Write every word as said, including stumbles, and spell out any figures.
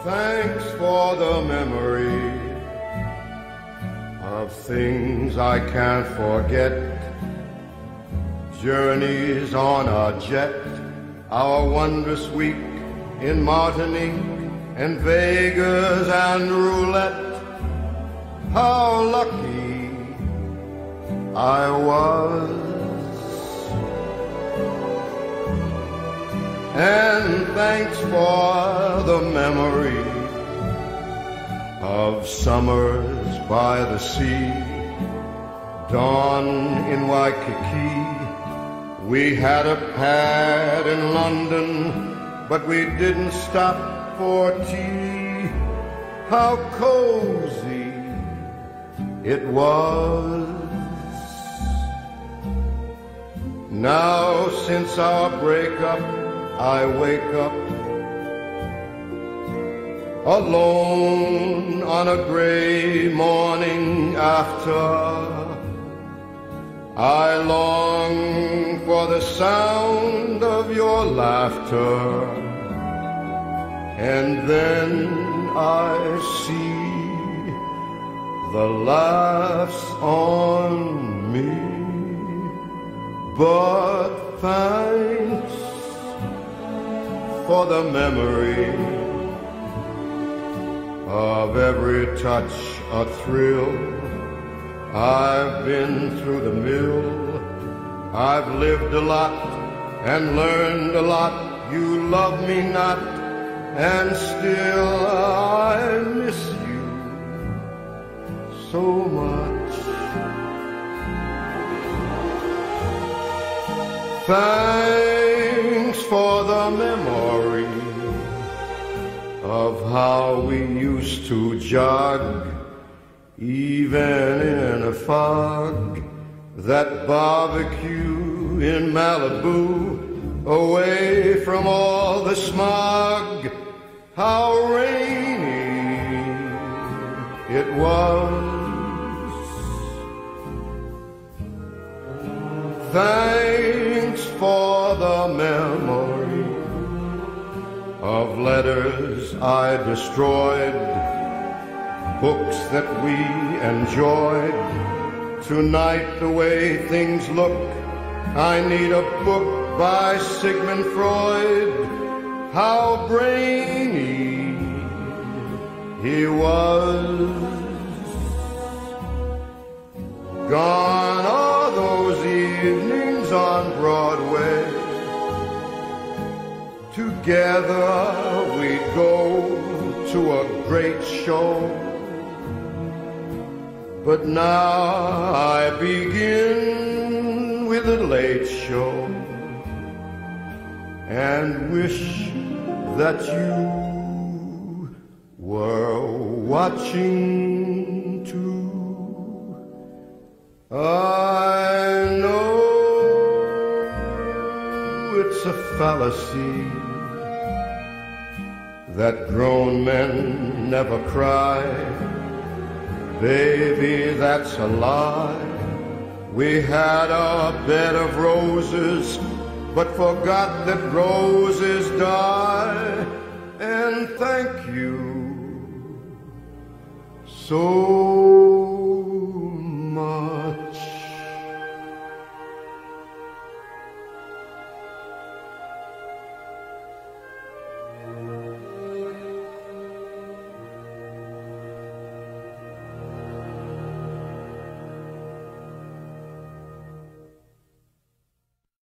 Thanks for the memory of things I can't forget. Journeys on a jet, our wondrous week in Martinique and Vegas and roulette. How lucky I was, and thanks for the memory of summers by the sea, dawn in Waikiki. We had a pad in London, but we didn't stop for tea. How cozy it was. Now since our breakup, I wake up alone on a gray morning after. I long for the sound of your laughter, and then I see the laughs on me. But thanks for the memory of every touch a thrill. I've been through the mill, I've lived a lot and learned a lot. You love me not, and still I miss you so much. Thanks for the memory of how we used to jog, even in a fog, that barbecue in Malibu, away from all the smog. How rainy it was. Thanks for the memory of letters I destroyed, books that we enjoyed. Tonight the way things look, I need a book by Sigmund Freud. How brainy he was. Gone are those evenings on Broadway. Together we'd go to a great show. But now I begin with a late show, and wish that you were watching too. I know it's a fallacy that grown men never cry. Baby, that's a lie. We had our bed of roses, but forgot that roses die. And thank you so